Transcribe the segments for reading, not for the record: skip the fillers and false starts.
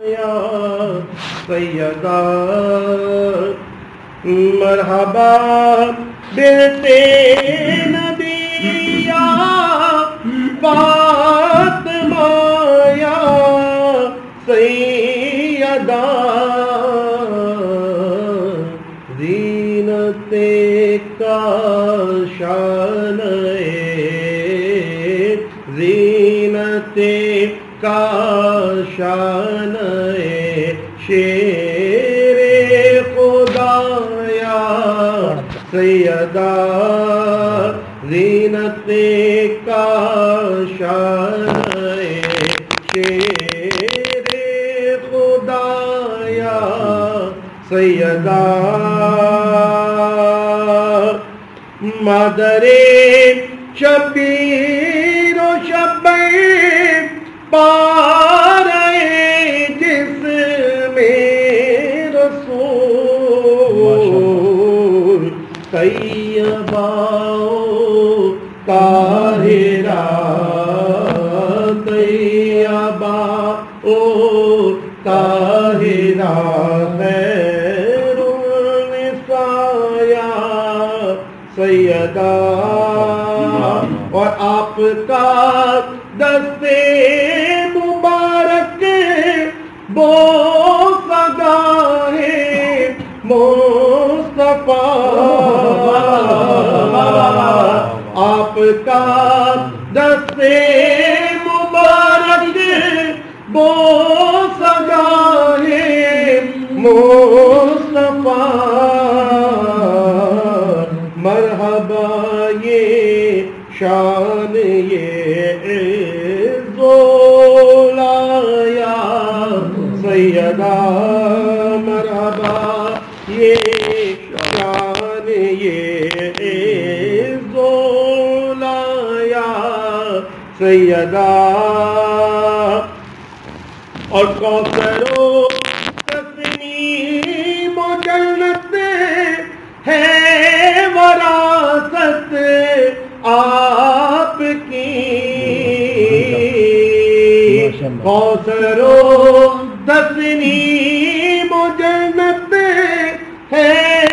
یا سیدہ مرحبا بیٹے نبی یا فاطمہ یا سیدہ زینت کاشان زینت کاشان شیر خدا یا سیدہ زینت کاشان شیر خدا یا سیدہ مادر شبیر و شبیر پارے جس میں رسول طیبہ طاہرہ طیبہ طاہرہ خیر النساء یا سیدہ اور آپ کا دستے مبارک بوسہ ہے مصطفیٰ آپ کا دستے مبارک بوسہ ہے مصطفیٰ مرحبا یہ شان یہ زولا یا سیدہ مرحبا یہ شان یہ زولا یا سیدہ اور کوثر و تسنیم و جنت ہے وراثت آپ کی کوثر و تسنیم و جنت ہے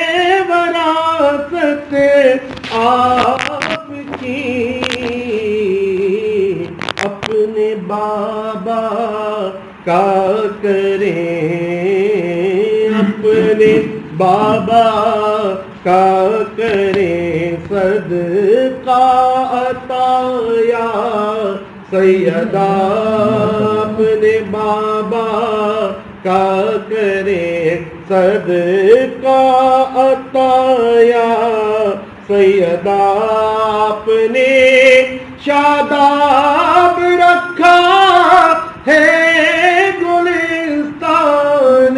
وراثت آپ کی اپنے بابا کا کریں اپنے بابا کا کریں صدقہ عطا یا سیدہ اپنے بابا کا کریں صدقہ عطا یا سیدہ اپنے شاداب رکھا ہے گلستان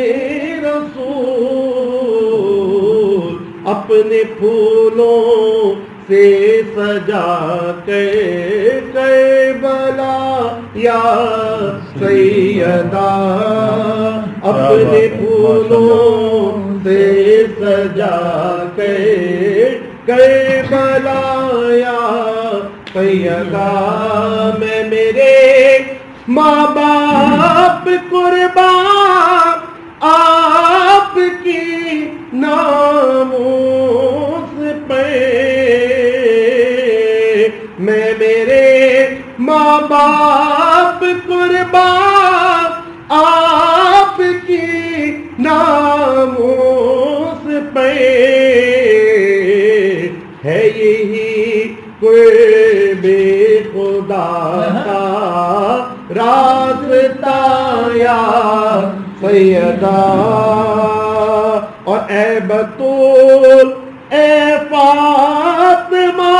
رسول اپنے پھولوں سے سجا کے کربلا یا سیدہ اپنے پھولوں سے سجا کے کربلا یا سیدہ میں میرے ماں باپ قربان آپ کی ناموس پہ میں میرے ماں باپ قربان آپ کی ناموس پہ ہے یہی قرب خدا کا راستہ یا سیدہ اور اے بطول اے فاطمہ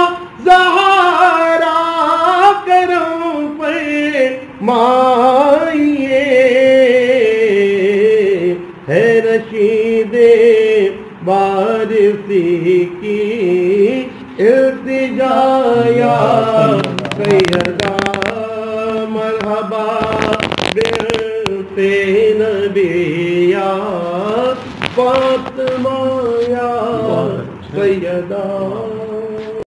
زہرا کرم پہ مائیے ہے رشید وارثی کی التجا یا سیدہ مرحبا بنت نبی یا